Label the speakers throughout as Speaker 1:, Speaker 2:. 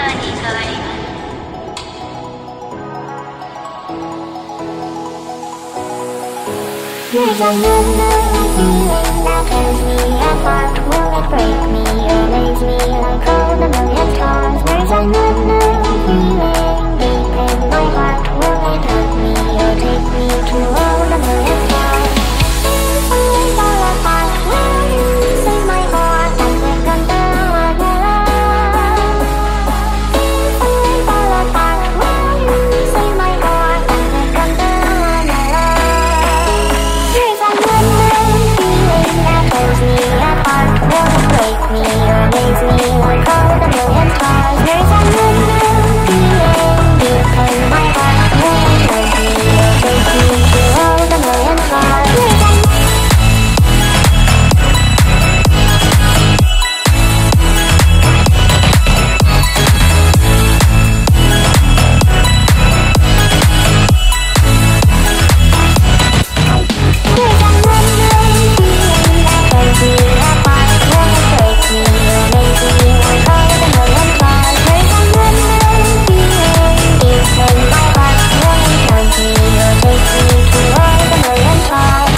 Speaker 1: There's another feeling that tears me apart. Will it break me or amaze me like all the million stars? There's another feeling deep in my heart. Will it hurt me or take me to all the million stars? If we fall apart, will you save my heart and we're gonna love? If we fall apart, will you save my heart and we're gonna love? There's another feeling that pulls me apart. Will it break me or amaze me like all the million stars? There's another feeling deep in my heart. Will it hurt me or take me to all the million stars? There's another feeling that pulls me apart. Will it break me or amaze me like all the million stars? There's another feeling deep in my heart. Will it hurt me or take me to all the million stars?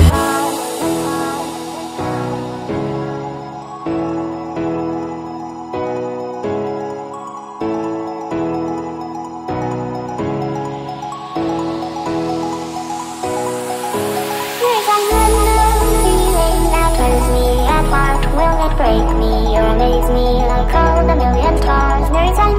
Speaker 1: There's another feeling that tears me apart. Will it break me or amaze me like all the million stars? There's